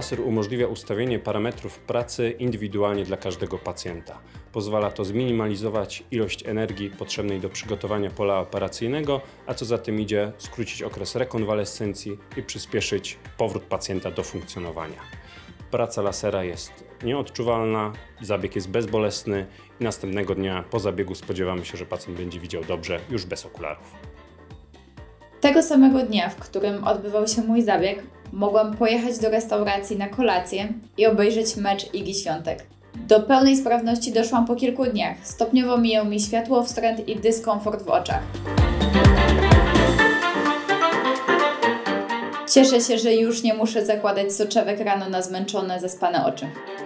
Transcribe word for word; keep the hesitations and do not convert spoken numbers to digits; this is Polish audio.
Laser umożliwia ustawienie parametrów pracy indywidualnie dla każdego pacjenta. Pozwala to zminimalizować ilość energii potrzebnej do przygotowania pola operacyjnego, a co za tym idzie, skrócić okres rekonwalescencji i przyspieszyć powrót pacjenta do funkcjonowania. Praca lasera jest nieodczuwalna, zabieg jest bezbolesny i następnego dnia po zabiegu spodziewamy się, że pacjent będzie widział dobrze już bez okularów. Tego samego dnia, w którym odbywał się mój zabieg, mogłam pojechać do restauracji na kolację i obejrzeć mecz Igi Świątek. Do pełnej sprawności doszłam po kilku dniach. Stopniowo mijał mi światłowstręt i dyskomfort w oczach. Cieszę się, że już nie muszę zakładać soczewek rano na zmęczone, zaspane oczy.